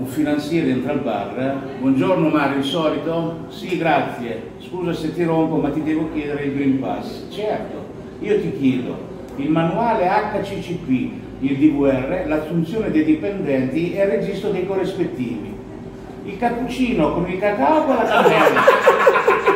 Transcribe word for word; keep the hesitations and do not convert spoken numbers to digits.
finanziere entra al bar. Buongiorno Mario, il solito? Sì, grazie. Scusa se ti rompo, ma ti devo chiedere il Green Pass. Certo, io ti chiedo il manuale H C C P, il D V R, l'assunzione dei dipendenti e il registro dei corrispettivi. Il cappuccino con il cacao con la cannella.